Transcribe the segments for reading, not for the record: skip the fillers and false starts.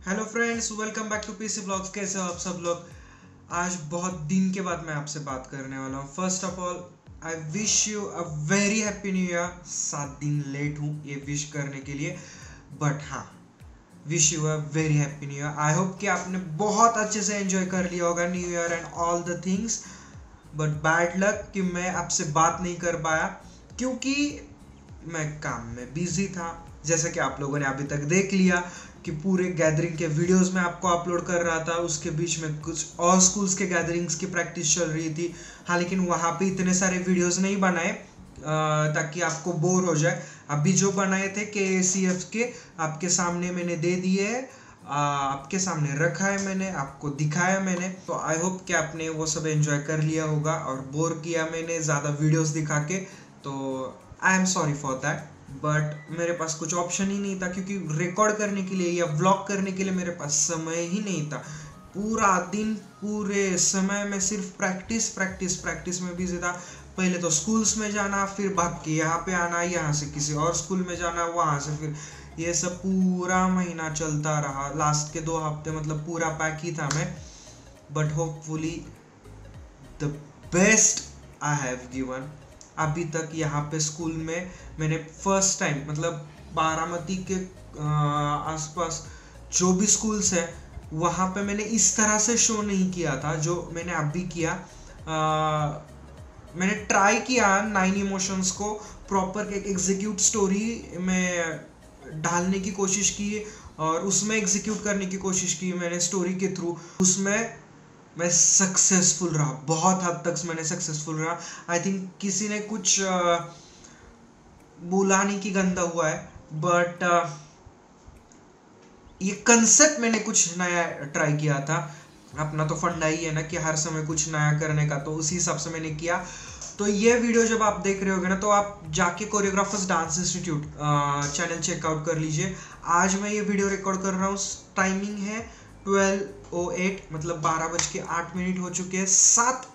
Hello friends, welcome back to PC blogs. कैसे हो आप सब लोग। आज बहुत दिन के बाद मैं आपसे बात करने वाला हूँ। First of all I wish you a very happy new year. 7 दिन लेट हूँ ये विश करने के लिए, बट हाँ, wish you a very happy new year. I hope कि आपने बहुत अच्छे से एंजॉय कर लिया होगा new year and all the things. But bad luck कि मैं आपसे बात नहीं कर पाया क्योंकि मैं काम में बिजी था। जैसे कि आप लोगों ने अभी तक देख लिया कि पूरे गैदरिंग के वीडियोस में आपको अपलोड कर रहा था, उसके बीच में कुछ और स्कूल्स के गैदरिंग्स की प्रैक्टिस चल रही थी। हाँ, लेकिन वहाँ पे इतने सारे वीडियोस नहीं बनाए ताकि आपको बोर हो जाए। अभी जो बनाए थे KACF के आपके सामने मैंने दे दिए है, आपके सामने रखा है, मैंने आपको दिखाया मैंने। तो आई होप कि आपने वो सब एंजॉय कर लिया होगा और बोर किया मैंने ज़्यादा वीडियोस दिखा के, तो I am sorry for that. But मेरे पास कुछ ऑप्शन ही नहीं था क्योंकि रिकॉर्ड करने के लिए या व्लॉग करने के लिए मेरे पास समय ही नहीं था। पूरा दिन पूरे समय में सिर्फ प्रैक्टिस प्रैक्टिस प्रैक्टिस में बिजी था। पहले तो स्कूल्स में जाना, फिर भाग के यहाँ पे आना, यहाँ से किसी और स्कूल में जाना, वहाँ से फिर ये सब पूरा महीना चलता रहा। लास्ट के 2 हफ्ते मतलब पूरा पैक ही था मैं। But hopefully the best I have given. अभी तक यहाँ पे स्कूल में मैंने फर्स्ट टाइम मतलब बारामती के आसपास जो भी स्कूल्स है वहाँ पे मैंने इस तरह से शो नहीं किया था जो मैंने अभी किया। मैंने ट्राई किया 9 इमोशंस को प्रॉपर एक एग्जीक्यूट स्टोरी में डालने की कोशिश की और उसमें एग्जीक्यूट करने की कोशिश की मैंने स्टोरी के थ्रू। उसमें मैं सक्सेसफुल रहा, बहुत हद तक मैंने सक्सेसफुल रहा। आई थिंक किसी ने कुछ बोला नहीं कि गंदा हुआ है, बट ये कंसेप्ट मैंने कुछ नया ट्राई किया था। अपना तो फंडा ही है ना कि हर समय कुछ नया करने का, तो उसी हिसाब से मैंने किया। तो ये वीडियो जब आप देख रहे होगे ना, तो आप जाके choreographers dance institute channel check out कर लीजिए। आज मैं ये वीडियो रिकॉर्ड कर रहा हूँ, टाइमिंग है 12:08, मतलब 12:08 हो चुके हैं। 7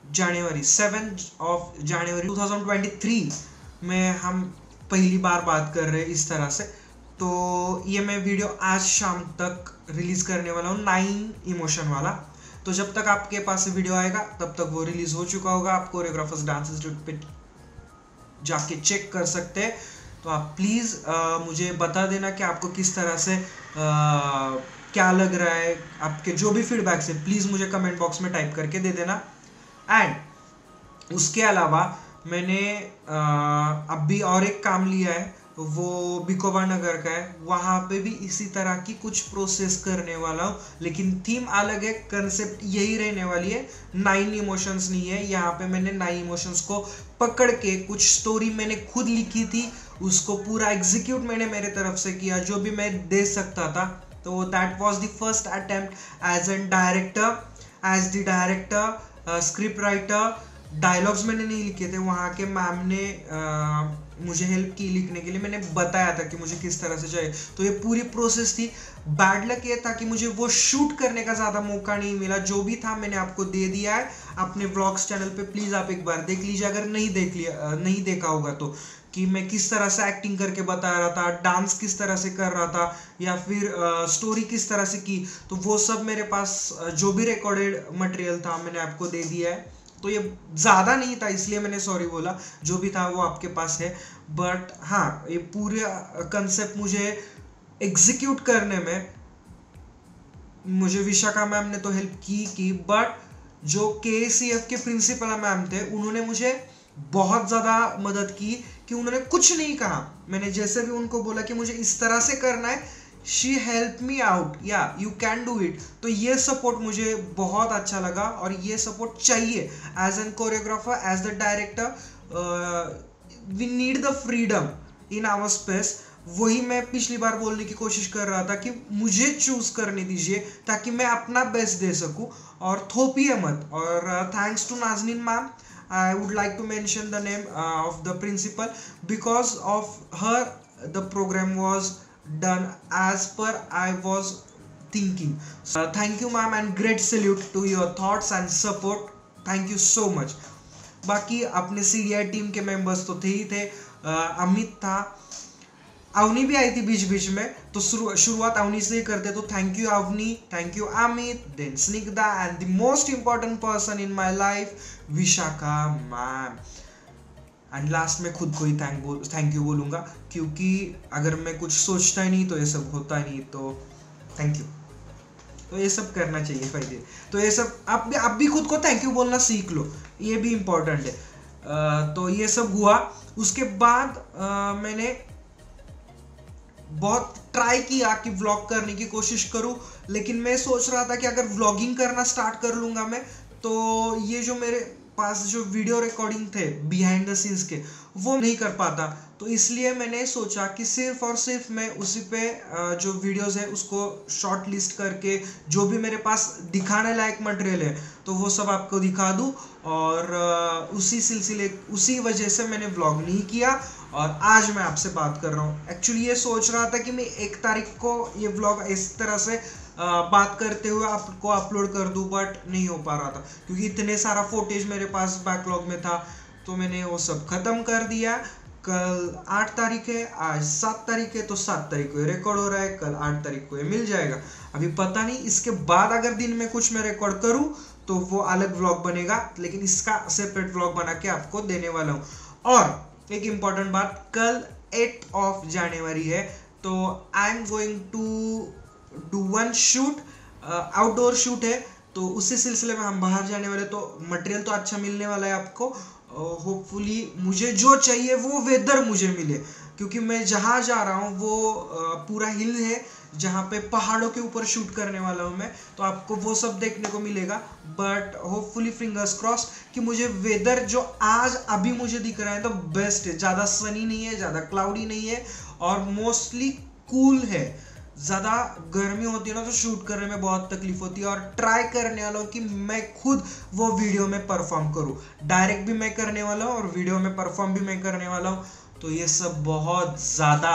जनवरी 2023 में हम पहली बार बात कर रहे हैं इस तरह से। तो ये मैं वीडियो आज शाम तक रिलीज करने वाला हूँ, 9 इमोशन वाला। तो जब तक आपके पास वीडियो आएगा तब तक वो रिलीज हो चुका होगा। आप कोरियोग्राफर्स डांस इंस्टीट्यूट पे जाके चेक कर सकते हैं। तो आप प्लीज़ मुझे बता देना कि आपको किस तरह से क्या लग रहा है। आपके जो भी फीडबैक्स है प्लीज़ मुझे कमेंट बॉक्स में टाइप करके दे देना। एंड उसके अलावा मैंने अभी और एक काम लिया है, वो बिकोबा नगर का है। वहाँ पे भी इसी तरह की कुछ प्रोसेस करने वाला हूँ, लेकिन थीम अलग है, कंसेप्ट यही रहने वाली है। 9 इमोशंस नहीं है यहाँ पे। मैंने 9 इमोशंस को पकड़ के कुछ स्टोरी मैंने खुद लिखी थी, उसको पूरा एग्जीक्यूट मैंने मेरे तरफ से किया जो भी मैं दे सकता था। तो that was the first attempt as an director, as the director, script writer. Dialogues मैंने नहीं लिखे थे, वहाँ के मैम ने मुझे हेल्प की लिखने के लिए। मैंने बताया था कि मुझे किस तरह से चाहिए, तो ये पूरी प्रोसेस थी। बैड लक ये था कि मुझे वो शूट करने का ज़्यादा मौका नहीं मिला। जो भी था मैंने आपको दे दिया है अपने व्लॉग्स चैनल पे। प्लीज़ आप एक बार देख लीजिए अगर नहीं देखा होगा तो, कि मैं किस तरह से एक्टिंग करके बता रहा था, डांस किस तरह से कर रहा था, या फिर स्टोरी किस तरह से की। तो वो सब मेरे पास जो भी रिकॉर्डेड मटेरियल था मैंने आपको दे दिया है। तो ये ज़्यादा नहीं था इसलिए मैंने सॉरी बोला, जो भी था वो आपके पास है। बट हाँ, ये पूरे कंसेप्ट मुझे एग्जीक्यूट करने में मुझे विशाखा मैम ने तो हेल्प की, बट जो KACF के प्रिंसिपल मैम थे उन्होंने मुझे बहुत ज़्यादा मदद की। कि उन्होंने कुछ नहीं कहा, मैंने जैसे भी उनको बोला कि मुझे इस तरह से करना है, शी हेल्प मी आउट, या यू कैन डू इट। तो ये सपोर्ट मुझे बहुत अच्छा लगा और ये सपोर्ट चाहिए as an choreographer, as the director. We need the freedom in our space. वही मैं पिछली बार बोलने की कोशिश कर रहा था कि मुझे चूज करने दीजिए ताकि मैं अपना बेस्ट दे सकूं और थोपिए मत। और thanks to Nazneen ma'am, I would like to mention the name of the principal. Because of her the program was done as per I was thinking. Thank you ma'am and great salute to your thoughts and support. Thank you so much. बाकी अपने CDI team के members तो थे ही थे। अमित था, अवनी भी आई थी बीच बीच में, तो शुरुआत अवनी से ही करते। तो thank you Avni, thank you Amit, then Snigdha and the most important person in my life Vishakha ma'am. And last में खुद को ही थैंक यू बोलूँगा, क्योंकि अगर मैं कुछ सोचता ही नहीं तो ये सब होता नहीं। तो थैंक यू। तो ये सब करना चाहिए फायदे। तो ये सब आप भी खुद को थैंक यू बोलना सीख लो, ये भी इम्पोर्टेंट है। तो ये सब हुआ। उसके बाद मैंने बहुत ट्राई किया कि व्लॉग करने की कोशिश करूं, लेकिन मैं सोच रहा था कि अगर व्लॉगिंग करना स्टार्ट कर लूँगा मैं, तो ये जो मेरे पास जो वीडियो रिकॉर्डिंग थे बिहाइंड द सीन्स के, वो नहीं कर पाता। तो इसलिए मैंने सोचा कि सिर्फ और सिर्फ मैं उसी पे जो वीडियोस है उसको शॉर्ट लिस्ट करके जो भी मेरे पास दिखाने लायक मटेरियल है तो वो सब आपको दिखा दूँ। और उसी वजह से मैंने व्लॉग नहीं किया और आज मैं आपसे बात कर रहा हूँ। एक्चुअली ये सोच रहा था कि मैं 1 तारीख को ये व्लॉग इस तरह से बात करते हुए आपको अपलोड कर दूं, बट नहीं हो पा रहा था क्योंकि इतने सारा फुटेज मेरे पास बैकलॉग में था। तो मैंने वो सब ख़त्म कर दिया। कल 8 तारीख है, आज 7 तारीख है, तो 7 तारीख को ये रिकॉर्ड हो रहा है, कल 8 तारीख को ये मिल जाएगा। अभी पता नहीं इसके बाद अगर दिन में कुछ मैं रिकॉर्ड करूँ तो वो अलग व्लॉग बनेगा, लेकिन इसका सेपरेट व्लॉग बना के आपको देने वाला हूँ। और एक इम्पॉर्टेंट बात, कल 8 जनवरी है, तो I am going to do 1 shoot, outdoor shoot है। तो उसी सिलसिले में हम बाहर जाने वाले, तो मटेरियल तो अच्छा मिलने वाला है आपको। होपफुली मुझे जो चाहिए वो वेदर मुझे मिले, क्योंकि मैं जहाँ जा रहा हूँ वो पूरा हिल है जहाँ पे पहाड़ों के ऊपर शूट करने वाला हूँ मैं, तो आपको वो सब देखने को मिलेगा। बट होपफुली फिंगर्स क्रॉस कि मुझे वेदर जो आज अभी मुझे दिख रहा है तो बेस्ट है। ज़्यादा सनी नहीं है, ज़्यादा क्लाउडी नहीं है और मोस्टली कूल है। ज़्यादा गर्मी होती है ना तो शूट करने में बहुत तकलीफ होती है। और ट्राई करने वाला हूँ कि मैं खुद वो वीडियो में परफॉर्म करूँ, डायरेक्ट भी मैं करने वाला हूँ और वीडियो में परफॉर्म भी मैं करने वाला हूँ। तो ये सब बहुत ज़्यादा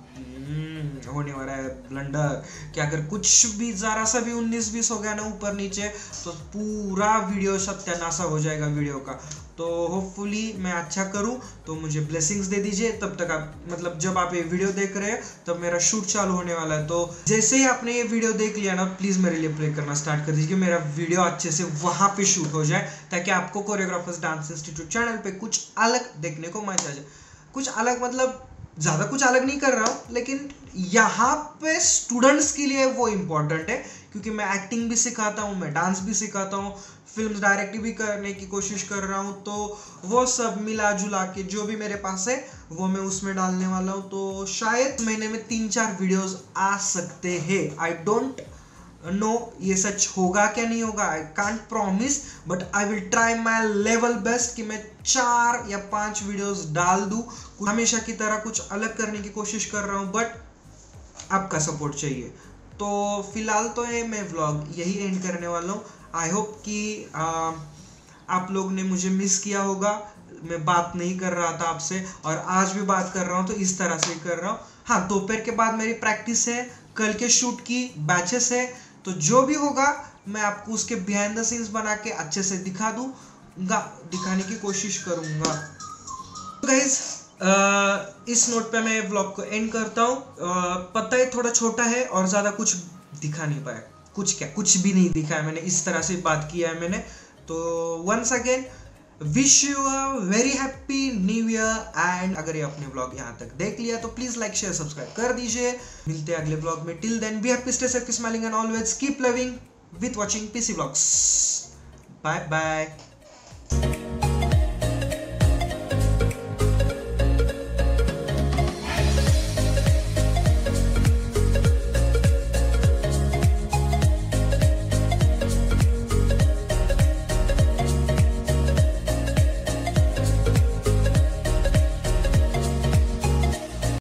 होने वाला है ब्लंडर कि अगर कुछ भी ज़रा सा भी 19-20 हो गया ना ऊपर नीचे तो पूरा वीडियो सत्यानाश हो जाएगा वीडियो का। तो होपफुली मैं अच्छा करूं, तो मुझे ब्लेसिंग्स दे दीजिए। तब तक आप मतलब जब आप ये वीडियो देख रहे हैं तब मेरा शूट चालू होने वाला है। तो जैसे ही आपने ये वीडियो देख लिया ना, प्लीज़ मेरे लिए प्रे करना स्टार्ट कर दीजिए, मेरा वीडियो अच्छे से वहाँ पे शूट हो जाए, ताकि आपको कोरियोग्राफर्स डांस इंस्टीट्यूट चैनल पे कुछ अलग देखने को मिल जाए। कुछ अलग मतलब ज़्यादा कुछ अलग नहीं कर रहा हूँ, लेकिन यहाँ पे स्टूडेंट्स के लिए वो इम्पोर्टेंट है, क्योंकि मैं एक्टिंग भी सिखाता हूँ, मैं डांस भी सिखाता हूँ, फिल्म डायरेक्ट भी करने की कोशिश कर रहा हूँ। तो वो सब मिला जुला के जो भी मेरे पास है वो मैं उसमें डालने वाला हूँ। तो शायद महीने में 3-4 वीडियोस आ सकते हैं। आई डोंट नो ये सच होगा क्या नहीं होगा, I can't promise, but I will try my level best कि मैं 4 या 5 वीडियोस डाल दूँ। हमेशा की तरह कुछ अलग करने की कोशिश कर रहा हूँ, बट आपका सपोर्ट चाहिए। तो फिलहाल तो ये मैं व्लॉग यही एंड करने वाला हूँ। आई होप कि आप लोग ने मुझे मिस किया होगा। मैं बात नहीं कर रहा था आपसे और आज भी बात कर रहा हूँ, तो इस तरह से ही कर रहा हूँ। हाँ, दोपहर के बाद मेरी प्रैक्टिस है, कल के शूट की बैचेस है, तो जो भी होगा मैं आपको उसके बिहाइंड द सीन्स बना के अच्छे से दिखाने की कोशिश करूँगा। तो गाइज इस नोट पे मैं व्लॉग को एंड करता हूँ। पता है थोड़ा छोटा है और ज़्यादा कुछ दिखा नहीं पाया, कुछ भी नहीं दिखाया मैंने, इस तरह से बात किया है मैंने। तो once again wish you a very happy new year. And अगर ये अपने व्लॉग यहाँ तक देख लिया तो प्लीज लाइक शेयर सब्सक्राइब कर दीजिए। मिलते हैं अगले व्लॉग में। Till then be happy, stay safe, keep smiling and always keep loving with watching PC vlogs. Bye bye.